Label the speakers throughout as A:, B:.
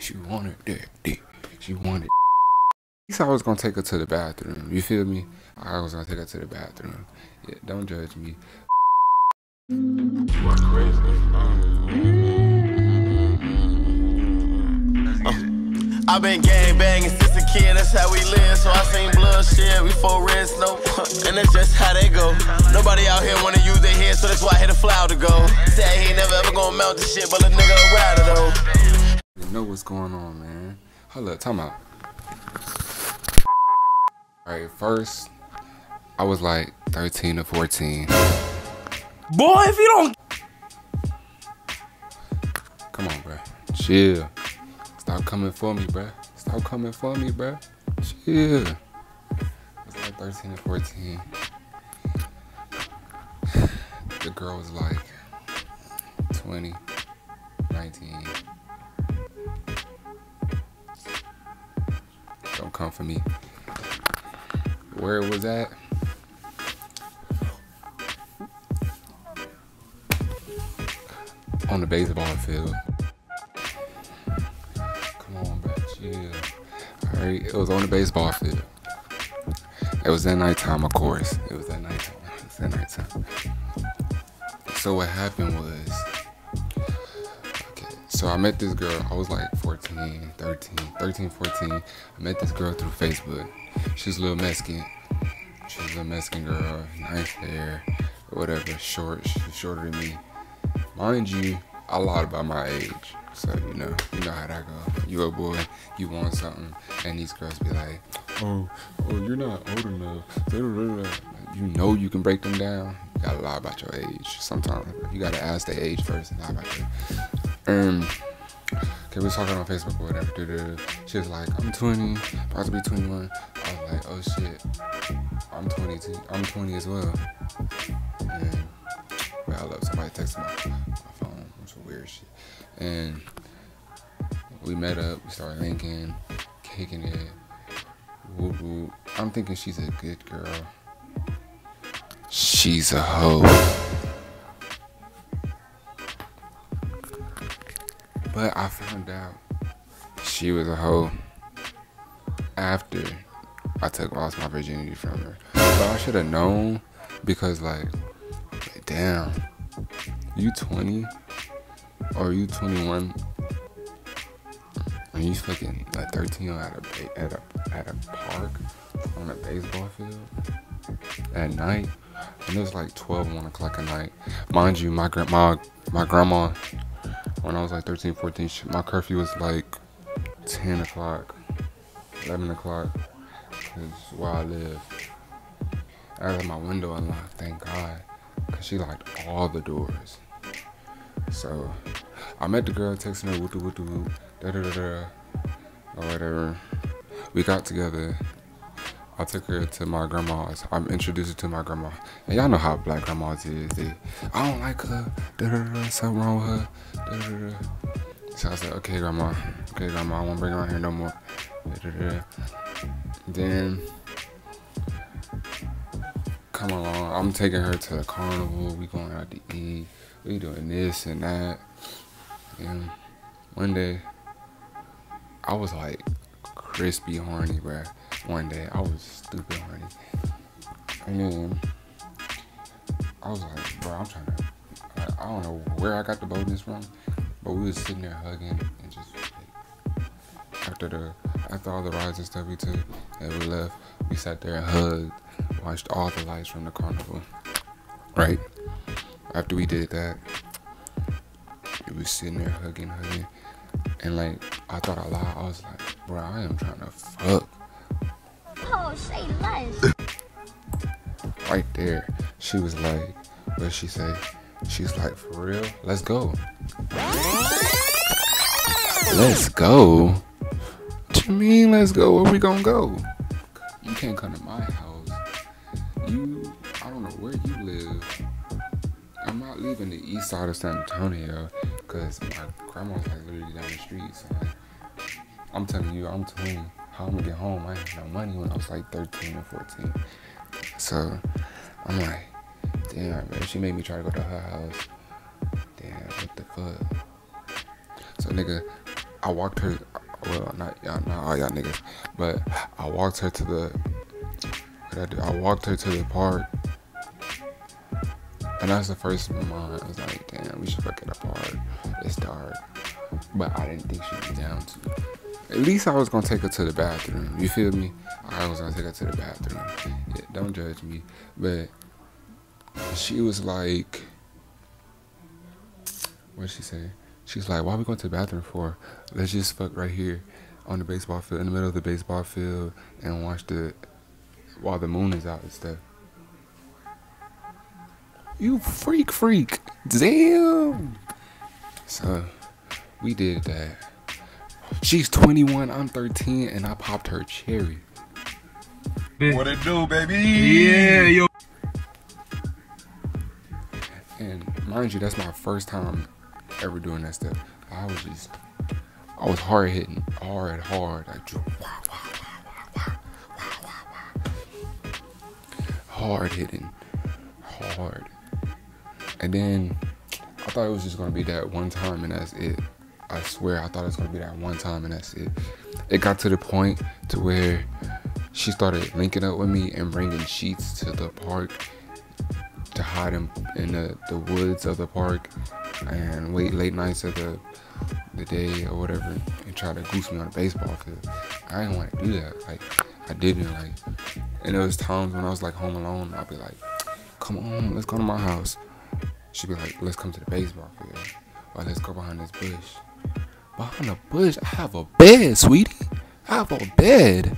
A: She wanted that dick. She wanted. He said I was gonna take her to the bathroom. You feel me? I was gonna take her to the bathroom. Yeah, don't judge me. You are crazy.
B: I've been gang banging since a kid, that's how we live. So I seen bloodshed, we for red snow, and that's just how they go. Nobody out here wanna use their head, so that's why I hit a flower to go. Say he ain't never ever gonna mount this shit, but a nigga a rider though.
A: You know what's going on, man. Hold up, time out. Alright, first, I was like 13 or 14.
B: Boy, if you don't...
A: Come on, bruh. Chill. Stop coming for me, bruh. Stop coming for me, bruh. Chill. I was like 13 or 14. The girl was like 20, 19. Don't come for me. Where it was at? On the baseball field. Come on, bro, chill. Alright, it was on the baseball field. It was at nighttime, of course. It was at nighttime. So what happened was, so I met this girl. I was like 13, 14. I met this girl through Facebook. She was a little Mexican. She was a little Mexican girl, nice hair, whatever, short. She was shorter than me. Mind you, I lied about my age. So, you know how that go. You a boy, you want something, and these girls be like, oh, you're not old enough. You know you can break them down. You gotta lie about your age. Sometimes you gotta ask their age first and lie about it. Okay, we was talking on Facebook or whatever. She was like, I'm 20, about to be 21. I was like, oh shit, I'm 22. I'm 20 as well. And well, somebody texted my phone, some weird shit. And we met up, we started linking, kicking it. Whoop, whoop. I'm thinking she's a good girl. She's a hoe. But I found out she was a hoe after I lost my virginity from her. But I should have known because, like, damn, you 20 or you 21 and you fucking like 13 at a park on a baseball field at night, and it was like 12, 1 o'clock at night. Mind you, my grandma, when I was like 13, 14, my curfew was like 10 o'clock, 11 o'clock, because where I live. I had my window unlocked, thank God, because she locked all the doors. So I met the girl, texting her, woo or whatever. We got together. I took her to my grandma's. I'm introduced her to my grandma. And y'all know how black grandmas is. I don't like her. Something wrong with her. So I said, okay, grandma, I won't bring her around here no more. Then, come along. I'm taking her to the carnival. We going out to eat. We doing this and that. And one day, I was like crispy horny, bruh. One day, I was stupid horny. And then, I was like, bro, I'm trying to, I don't know where I got the boldness from, but we was sitting there hugging and just, like, after all the rides and stuff we took and we left, we sat there and hugged, watched all the lights from the carnival, right? After we did that, we was sitting there hugging, and like, I thought I lied. I was like, bro, I am trying to fuck.
C: Oh, say less.
A: Right there, she was like, what did she say? She's like, for real? Let's go. Let's go? What you mean, let's go? Where we gonna go? You can't come to my house. I don't know where you live. I'm not leaving the east side of San Antonio because my grandma's like literally down the street. So like, I'm telling you, I'm 20. How I'm gonna get home? I had no money when I was like 13 or 14. So I'm like, damn, man. She made me try to go to her house. Damn, what the fuck? So nigga, I walked her. well, not all y'all niggas, but I walked her to the. What I do? I walked her to the park, and that's the first in my mind. I was like, damn, we should fuck at a park. It's dark, but I didn't think she'd be down to. At least I was gonna take her to the bathroom. You feel me? I was gonna take her to the bathroom. Yeah, don't judge me, but she was like, what'd she say? She's like, why are we going to the bathroom for? Let's just fuck right here on the baseball field, in the middle of the baseball field, and watch while the moon is out and stuff. You freak. Damn. So, we did that. She's 21, I'm 13, and I popped her cherry.
D: What it do, baby?
E: Yeah, yo.
A: And mind you, that's my first time ever doing that stuff. I was hard hitting, hard, like hard hitting, hard. And then I thought it was just gonna be that one time and that's it. I swear I thought it was gonna be that one time and that's it. It got to the point to where she started linking up with me and bringing sheets to the park to hide them in the woods of the park and wait late nights of the day or whatever and try to goose me on a baseball field. I didn't want to do that. Like, I didn't. Like, and there was times when I was like home alone, I'd be like, come on, let's go to my house. She'd be like, let's come to the baseball field. Or let's go behind this bush. Behind the bush? I have a bed, sweetie. I have a bed.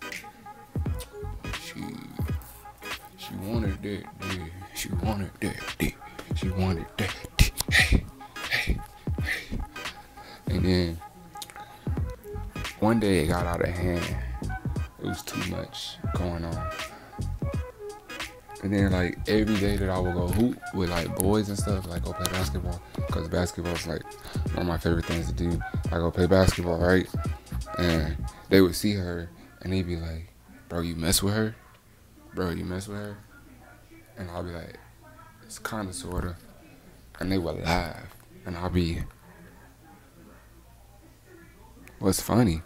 A: She wanted that, yeah. She wanted that, yeah. She wanted that, hey. And then one day it got out of hand. It was too much going on. And then like every day that I would go hoop with like boys and stuff, like go play basketball, because basketball is like one of my favorite things to do. I go play basketball, right? And they would see her and they'd be like, bro, you mess with her? Bro, you mess with her? And I'll be like, it's kinda sorta. And they would laugh. And I'll be, what's funny?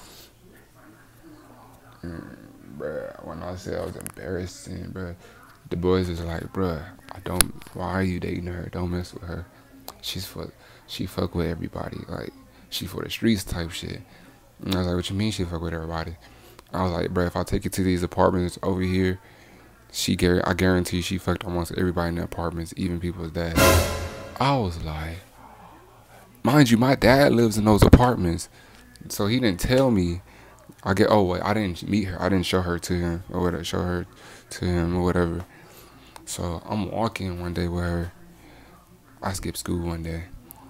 A: Bruh, when I said I was embarrassing, bruh, the boys was like, bruh, why are you dating her? Don't mess with her. She fuck with everybody. Like, she for the streets type shit. And I was like, what you mean she fuck with everybody? I was like, bruh, if I take you to these apartments over here, I guarantee she fucked almost everybody in the apartments, even people's dad. I was like, mind you, my dad lives in those apartments, so he didn't tell me. I didn't meet her. I didn't show her to him or whatever. So I'm walking one day with her. I skipped school one day.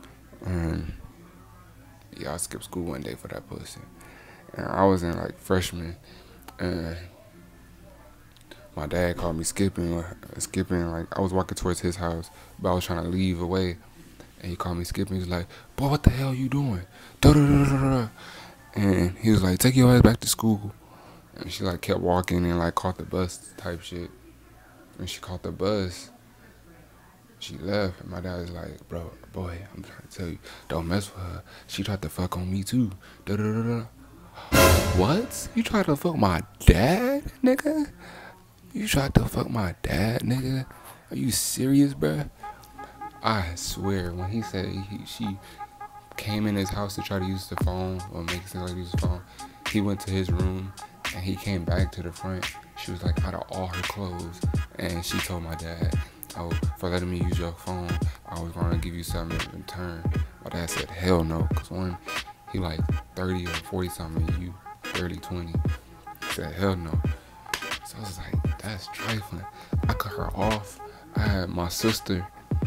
A: I skipped school one day for that pussy. And I was in like freshman. And my dad called me skipping. Like I was walking towards his house, but I was trying to leave away. And he called me skipping. He was like, boy, what the hell you doing? Da-da-da-da-da. And he was like, take your ass back to school. And she like kept walking and like caught the bus type shit. And she caught the bus. She left. And my dad was like, boy, I'm trying to tell you, don't mess with her. She tried to fuck on me too. Da-da-da-da. What? You tried to fuck my dad, nigga? You tried to fuck my dad, nigga? Are you serious, bruh? I swear, when he said she came in his house to try to use the phone or make it seem like use the phone, he went to his room and he came back to the front. She was like out of all her clothes, and she told my dad, oh, for letting me use your phone, I was gonna give you something in return. My dad said, hell no, because one, he like 30 or 40 something, and you 30, 20. He said, hell no. So I was like, that's trifling. I cut her off. I had a sister,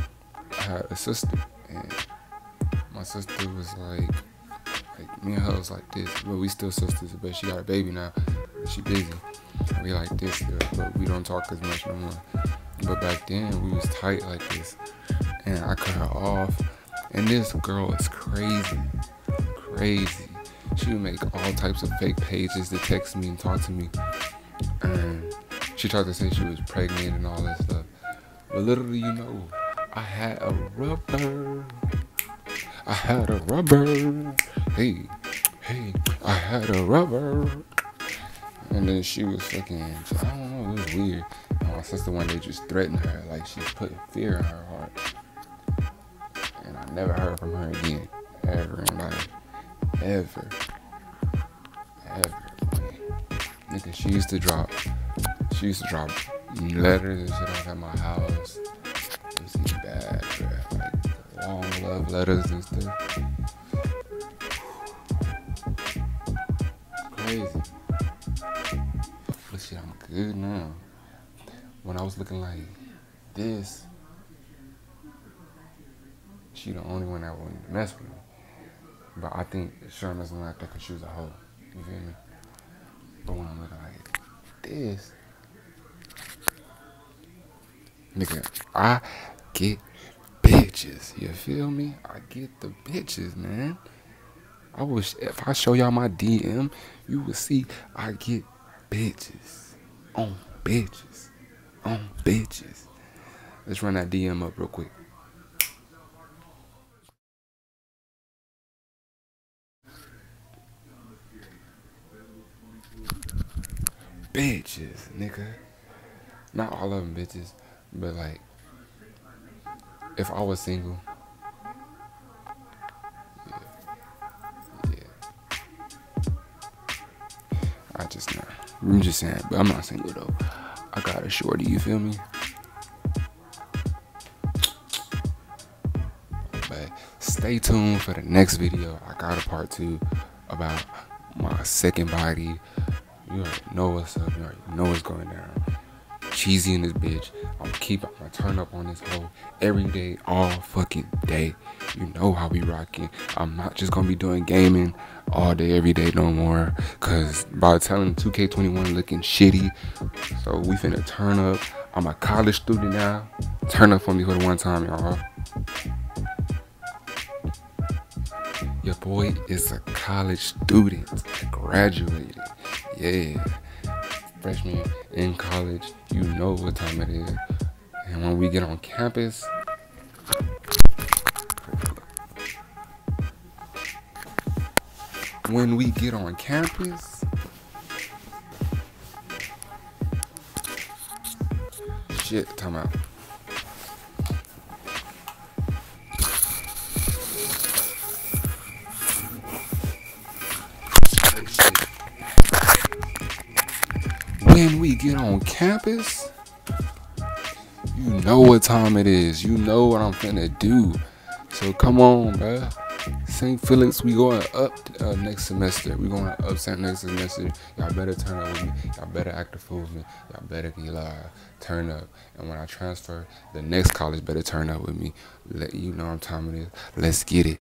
A: and my sister was like me and her was like this, but we still sisters, but she got a baby now. She busy. We like this still, but we don't talk as much no more. But back then, we was tight like this. And I cut her off. And this girl is crazy. Crazy. She would make all types of fake pages to text me and talk to me. And she tried to say she was pregnant and all that stuff. But literally, you know, I had a rubber. Hey. hey, I had a rubber. And then she was fucking, I don't know, it was weird. And my sister one day just threatened her, like she put fear in her heart. And I never heard from her again, ever in life, ever. Nigga, she used to drop letters and shit off at my house. It was getting bad, bro. Like long love letters and stuff. Crazy. But shit, I'm good now. When I was looking like this, she the only one that wouldn't mess with me. But I think Sherman messing like that because she was a hoe. You feel me? But when I'm looking like this, nigga, I get bitches. You feel me? I get the bitches, man. I wish if I show y'all my DM, you would see I get bitches. On bitches. On bitches. Let's run that DM up real quick. Bitches, nigga. Not all of them bitches, but like, if I was single, yeah. I'm just saying, but I'm not single though. I got a shorty, you feel me? But stay tuned for the next video. I got a part 2 about my second body. You already know what's up. You already know what's going down. Cheesy in this bitch. I'm gonna turn up on this hoe every day, all fucking day. You know how we rocking. I'm not just gonna be doing gaming all day, every day no more. Cause by telling 2K21 looking shitty, so we finna turn up. I'm a college student now. Turn up for me for the one time, y'all. Your boy is a college student. I graduated. Yeah. Freshman in college. You know what time it is. And when we get on campus, shit, time out. When we get on campus, you know what time it is. You know what I'm finna do. So come on, bruh. St. Felix, we going up next semester. We going up next semester. Y'all better turn up with me. Y'all better act the fool with me. Y'all better get live. Turn up. And when I transfer, the next college better turn up with me. Let you know what time it is. Let's get it.